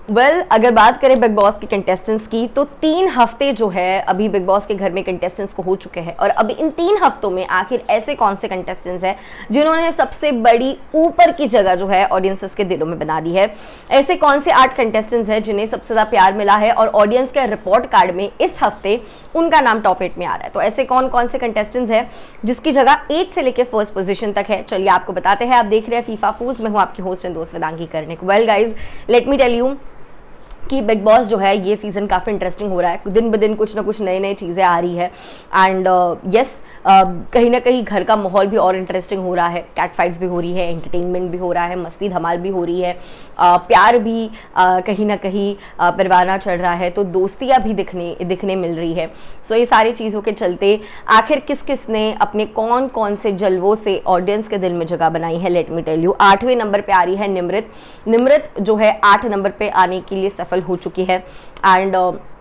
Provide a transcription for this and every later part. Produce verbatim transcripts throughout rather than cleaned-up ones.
Well well, अगर बात करें बिग बॉस के कंटेस्टेंट्स की तो तीन हफ्ते जो है अभी बिग बॉस के घर में कंटेस्टेंट्स को हो चुके हैं और अब इन तीन हफ्तों में आखिर ऐसे कौन से कंटेस्टेंट्स हैं जिन्होंने सबसे बड़ी ऊपर की जगह जो है ऑडियंसेस के दिलों में बना दी है। ऐसे कौन से आठ कंटेस्टेंट्स हैं जिन्हें सबसे ज़्यादा प्यार मिला है और ऑडियंस के रिपोर्ट कार्ड में इस हफ्ते उनका नाम टॉप एट में आ रहा है। तो ऐसे कौन कौन से कंटेस्टेंट्स हैं जिसकी जगह एट से लेकर फर्स्ट पोजीशन तक है, चलिए आपको बताते हैं। आप देख रहे हैं फीफा फूज, मैं हूँ आपकी होस्ट एंड दोस्त Vedangi Karnik. Well guys, let me tell you कि बिग बॉस जो है ये सीज़न काफ़ी इंटरेस्टिंग हो रहा है। दिन ब दिन कुछ ना कुछ नई नई चीज़ें आ रही है एंड यस uh, Uh, कहीं ना कहीं घर का माहौल भी और इंटरेस्टिंग हो रहा है। कैट फाइट्स भी हो रही है, एंटरटेनमेंट भी हो रहा है, मस्ती धमाल भी हो रही है, uh, प्यार भी uh, कहीं ना कहीं uh, परवाना चढ़ रहा है, तो दोस्तियाँ भी दिखने दिखने मिल रही है। सो so, ये सारी चीज़ों के चलते आखिर किस किस ने अपने कौन कौन से जलवों से ऑडियंस के दिल में जगह बनाई है, लेट मी टेल यू। आठवें नंबर पे आ रही है निमृत। निमृत जो है आठ नंबर पे आने के लिए सफल हो चुकी है एंड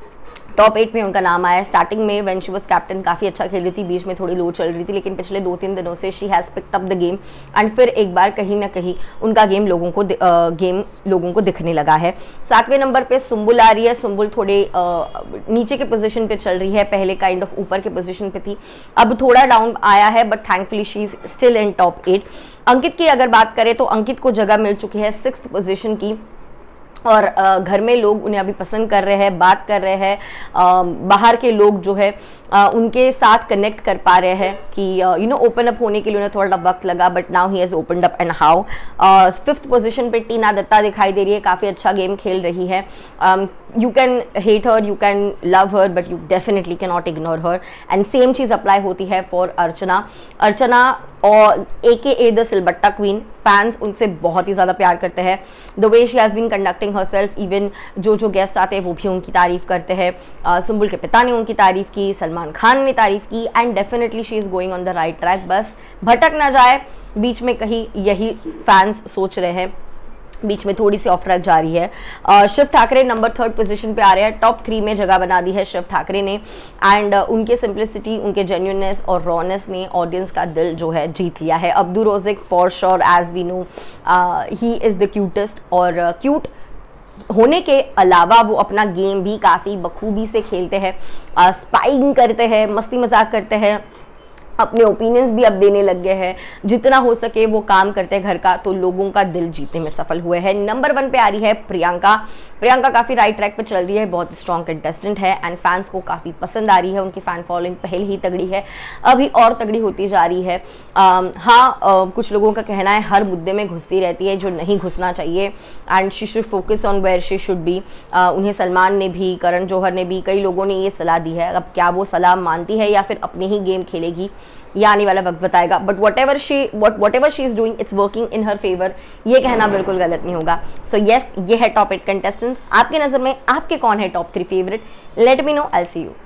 टॉप एट में उनका नाम आया। स्टार्टिंग में व्हेन शी वाज कैप्टन काफ़ी अच्छा खेल रही थी, बीच में थोड़ी लो चल रही थी, लेकिन पिछले दो तीन दिनों से she has picked up the game and फिर एक बार कहीं ना कहीं उनका गेम लोगों को गेम लोगों को दिखने लगा है। सातवें नंबर पे सुम्बुल आ रही है। सुम्बुल थोड़े आ, नीचे के पोजीशन पे चल रही है, पहले काइंड ऑफ ऊपर के पोजीशन पे थी, अब थोड़ा डाउन आया है, but thankfully she is still in top eight. Ankit की अगर बात करें तो अंकित को जगह मिल चुकी है सिक्स्थ पोजीशन की और घर में लोग उन्हें अभी पसंद कर रहे हैं, बात कर रहे हैं, बाहर के लोग जो है उनके साथ कनेक्ट कर पा रहे हैं कि यू नो ओपन अप होने के लिए उन्हें थोड़ा वक्त लगा, but now he has opened up and how. Fifth position पे टीना दत्ता दिखाई दे रही है, काफ़ी अच्छा गेम खेल रही है। You can hate her, you can love her, but you definitely can not ignore her and same चीज़ अप्लाई होती है फॉर अर्चना। अर्चना और a k a the silbatta queen, fans उनसे बहुत ही ज़्यादा प्यार करते हैं। The way she has been conducting herself, even जो जो गेस्ट आते हैं वो भी उनकी तारीफ करते हैं। uh, सुम्बुल के पिता ने उनकी तारीफ की, सलमान खान ने तारीफ की and definitely she is going on the right track. बस भटक ना जाए बीच में कहीं, यही फैंस सोच रहे हैं, बीच में थोड़ी सी ऑफ ट्रैक जा रही है। uh, Shiv Thackeray number third position पे आ रहे हैं, टॉप थ्री में जगह बना दी है शिव ठाकरे ने एंड uh, उनके सिंप्लिसिटी, उनके जेन्युइननेस और रॉनेस ने ऑडियंस का दिल जो है जीत लिया है। Abdu Rozik for sure, as we know he is the cutest और क्यूट uh, होने के अलावा वो अपना गेम भी काफ़ी बखूबी से खेलते हैं, स्पाइंग करते हैं, मस्ती मजाक करते हैं, अपने ओपिनियंस भी अब देने लग गए हैं, जितना हो सके वो काम करते हैं घर का, तो लोगों का दिल जीतने में सफल हुए हैं। नंबर वन पे आ रही है प्रियंका। प्रियंका काफ़ी राइट ट्रैक पे चल रही है, बहुत स्ट्रॉन्ग कंटेस्टेंट है एंड फैंस को काफ़ी पसंद आ रही है। उनकी फ़ैन फॉलोइंग पहले ही तगड़ी है, अभी और तगड़ी होती जा रही है। आ, हाँ आ, कुछ लोगों का कहना है हर मुद्दे में घुसती रहती है, जो नहीं घुसना चाहिए and she should focus on where she should be. उन्हें सलमान ने भी, करण जौहर ने भी, कई लोगों ने ये सलाह दी है। अब क्या वो सलाह मानती है या फिर अपनी ही गेम खेलेगी, ये आने वाला वक्त बताएगा। But whatever she whatever she is doing it's working in her favour, ये कहना बिल्कुल गलत नहीं होगा। सो so, येस yes, ये है टॉप एट कंटेस्टेंट्स। आपकी नज़र में आपके कौन है top three favourite? Let me know, I see you.